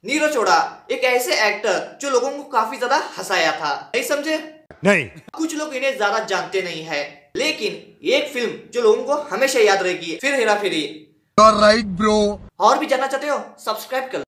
नीरज चोपड़ा एक ऐसे एक्टर जो लोगों को काफी ज्यादा हंसाया था, नहीं समझे? नहीं। कुछ लोग इन्हें ज्यादा जानते नहीं है, लेकिन एक फिल्म जो लोगों को हमेशा याद रहेगी, फिर हेरा फेरी। Right bro. और भी जानना चाहते हो? सब्सक्राइब कर।